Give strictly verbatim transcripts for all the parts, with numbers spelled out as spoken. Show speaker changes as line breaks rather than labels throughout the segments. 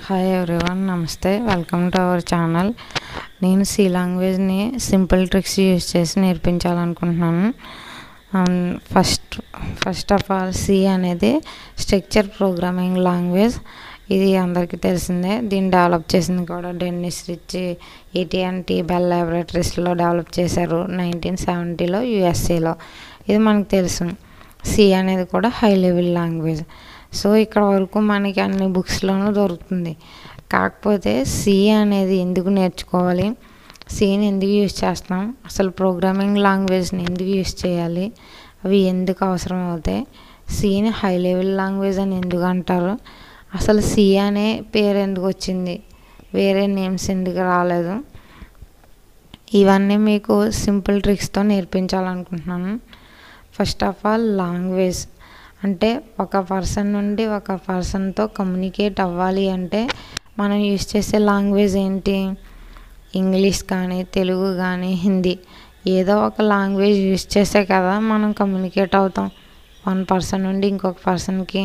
Hi everyone, నమస్తే. Welcome to our channel. నేను C లాంగ్వేజ్ని సింపుల్ ట్రిక్స్ యూజ్ చేసి నేర్పించాలనుకుంటున్నాను. First first of all C అనేది స్ట్రక్చర్ ప్రోగ్రామింగ్ లాంగ్వేజ్. ఇది అందరికీ తెలిసిందే. దీన్ని డెవలప్ చేసింది కూడా Dennis Ritchie AT and T Bell ల్యాబొరేటరీస్లో డెవలప్ చేశారు నైన్టీన్ సెవెంటీలో యూఎస్ఏలో. ఇది మనకు తెలుసు. సి అనేది కూడా హై లెవెల్ లాంగ్వేజ్. సో ఇక్కడ వరకు మనకి అన్ని బుక్స్లోనూ దొరుకుతుంది. కాకపోతే సి అనేది ఎందుకు నేర్చుకోవాలి, సిని ఎందుకు యూజ్ చేస్తాం, అసలు ప్రోగ్రామింగ్ లాంగ్వేజ్ని ఎందుకు యూజ్ చేయాలి, అవి ఎందుకు అవసరం అవుతాయి, సిని హై లెవెల్ లాంగ్వేజ్ అని ఎందుకు అంటారు, అసలు సి అనే పేరు ఎందుకు వచ్చింది, వేరే నేమ్స్ ఎందుకు రాలేదు, ఇవన్నీ మీకు సింపుల్ ట్రిక్స్తో నేర్పించాలనుకుంటున్నాను. ఫస్ట్ ఆఫ్ ఆల్ లాంగ్వేజ్ అంటే ఒక పర్సన్ నుండి ఒక పర్సన్తో కమ్యూనికేట్ అవ్వాలి అంటే మనం యూజ్ చేసే లాంగ్వేజ్ ఏంటి? ఇంగ్లీష్ కానీ, తెలుగు కానీ, హిందీ, ఏదో ఒక లాంగ్వేజ్ యూజ్ చేసే కదా మనం కమ్యూనికేట్ అవుతాం వన్ పర్సన్ నుండి ఇంకొక పర్సన్కి.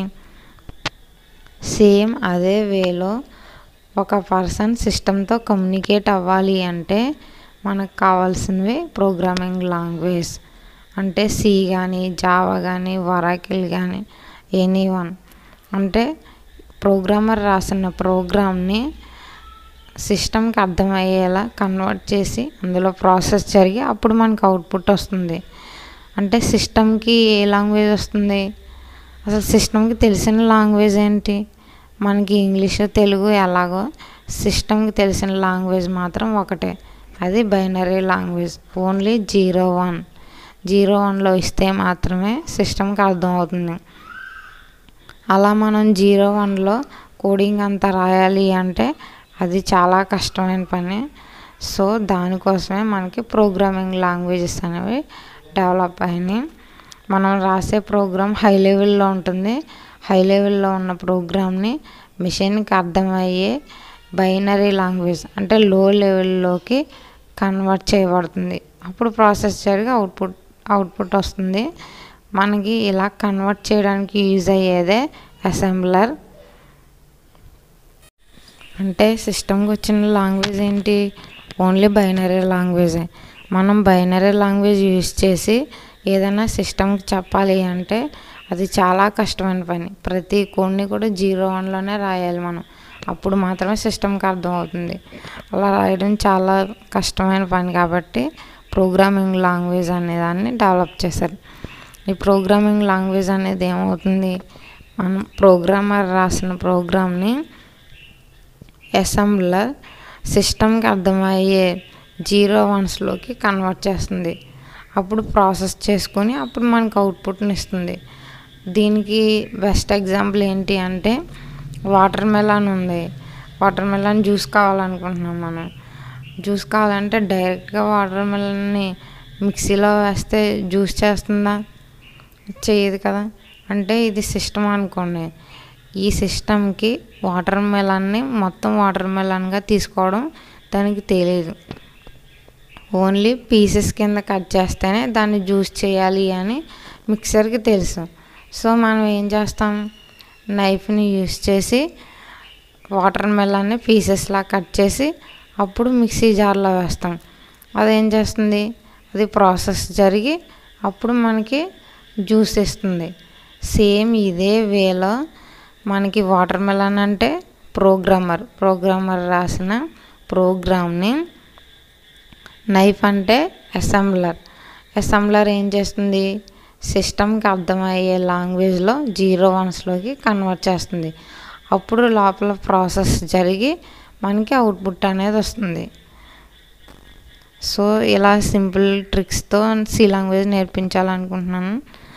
సేమ్ అదే వేలో ఒక పర్సన్ సిస్టంతో కమ్యూనికేట్ అవ్వాలి అంటే మనకు కావాల్సినవి ప్రోగ్రామింగ్ లాంగ్వేజ్. అంటే సి కానీ, జావా కానీ, వరాకిల్ కానీ, ఎనీ వన్. అంటే ప్రోగ్రామర్ రాసిన ప్రోగ్రామ్ని సిస్టమ్కి అర్థమయ్యేలా కన్వర్ట్ చేసి అందులో ప్రాసెస్ జరిగి అప్పుడు మనకు అవుట్పుట్ వస్తుంది. అంటే సిస్టమ్కి ఏ లాంగ్వేజ్ వస్తుంది? అసలు సిస్టమ్కి తెలిసిన లాంగ్వేజ్ ఏంటి? మనకి ఇంగ్లీషు, తెలుగు ఎలాగో సిస్టమ్కి తెలిసిన లాంగ్వేజ్ మాత్రం ఒకటే, అది binary language. Only zero one zero వన్లో ఇస్తే మాత్రమే సిస్టమ్కి అర్థమవుతుంది. అలా మనం జీరో వన్లో కోడింగ్ అంతా రాయాలి అంటే అది చాలా కష్టమైన పని. సో దానికోసమే మనకి ప్రోగ్రామింగ్ లాంగ్వేజెస్ అనేవి డెవలప్ అయినాయి. మనం రాసే ప్రోగ్రామ్ హై లెవెల్లో ఉంటుంది. హై లెవెల్లో ఉన్న ప్రోగ్రామ్ని మిషన్కి అర్థమయ్యే బైనరీ లాంగ్వేజ్ అంటే లో లెవెల్లోకి కన్వర్ట్ చేయబడుతుంది. అప్పుడు ప్రాసెస్ జరిగి అవుట్పుట్ అవుట్పుట్ వస్తుంది మనకి. ఇలా కన్వర్ట్ చేయడానికి యూజ్ అయ్యేదే అసెంబ్లర్. అంటే సిస్టమ్కి వచ్చిన లాంగ్వేజ్ ఏంటి? ఓన్లీ బైనరీ లాంగ్వేజే. మనం బైనరీ లాంగ్వేజ్ యూజ్ చేసి ఏదైనా సిస్టమ్కి చెప్పాలి అంటే అది చాలా కష్టమైన పని. ప్రతి కోడ్ని కూడా జీరో వన్లోనే రాయాలి మనం, అప్పుడు మాత్రమే సిస్టమ్కి అర్థమవుతుంది. అలా రాయడం చాలా కష్టమైన పని కాబట్టి ప్రోగ్రామింగ్ లాంగ్వేజ్ అనే దాన్ని డెవలప్ చేశారు. ఈ ప్రోగ్రామింగ్ లాంగ్వేజ్ అనేది ఏమవుతుంది, మనం ప్రోగ్రామర్ రాసిన ప్రోగ్రామ్ని అసెంబ్లర్ సిస్టమ్కి అర్థమయ్యే జీరో వన్స్లోకి కన్వర్ట్ చేస్తుంది. అప్పుడు ప్రాసెస్ చేసుకొని అప్పుడు మనకు అవుట్పుట్ని ఇస్తుంది. దీనికి బెస్ట్ ఎగ్జాంపుల్ ఏంటి అంటే వాటర్ మెలాన్ ఉంది. వాటర్ మెలాన్ జ్యూస్ కావాలనుకుంటున్నాం. మనం జ్యూస్ కావాలంటే డైరెక్ట్గా వాటర్ మెలాన్ని మిక్సీలో వేస్తే జ్యూస్ చేస్తుందా? చేయదు కదా. అంటే ఇది సిస్టమ్ అనుకోండి. ఈ సిస్టమ్కి వాటర్ మెలాన్ని మొత్తం వాటర్ మెలాన్గా తీసుకోవడం దానికి తెలియదు. ఓన్లీ పీసెస్ కింద కట్ చేస్తేనే దాన్ని జ్యూస్ చేయాలి అని మిక్సర్కి తెలుసు. సో మనం ఏం చేస్తాం, నైఫ్ని యూస్ చేసి వాటర్ మెలాన్ని పీసెస్లా కట్ చేసి అప్పుడు మిక్సీ జార్లో వేస్తాం. అదేం చేస్తుంది, అది ప్రాసెస్ జరిగి అప్పుడు మనకి జ్యూస్ ఇస్తుంది. సేమ్ ఇదే వేలో మనకి వాటర్ మెలాన్ అంటే ప్రోగ్రామర్ ప్రోగ్రామర్ రాసిన ప్రోగ్రామ్ని, నైఫ్ అంటే అసెంబ్లర్ అసెంబ్లర్ ఏం చేస్తుంది, సిస్టమ్కి అర్థమయ్యే లాంగ్వేజ్లో జీరో వన్స్లోకి కన్వర్ట్ చేస్తుంది. అప్పుడు లోపల ప్రాసెస్ జరిగి మనకి అవుట్పుట్ అనేది వస్తుంది. సో ఇలా సింపుల్ ట్రిక్స్తో సి లాంగ్వేజ్ నేర్పించాలనుకుంటున్నాను.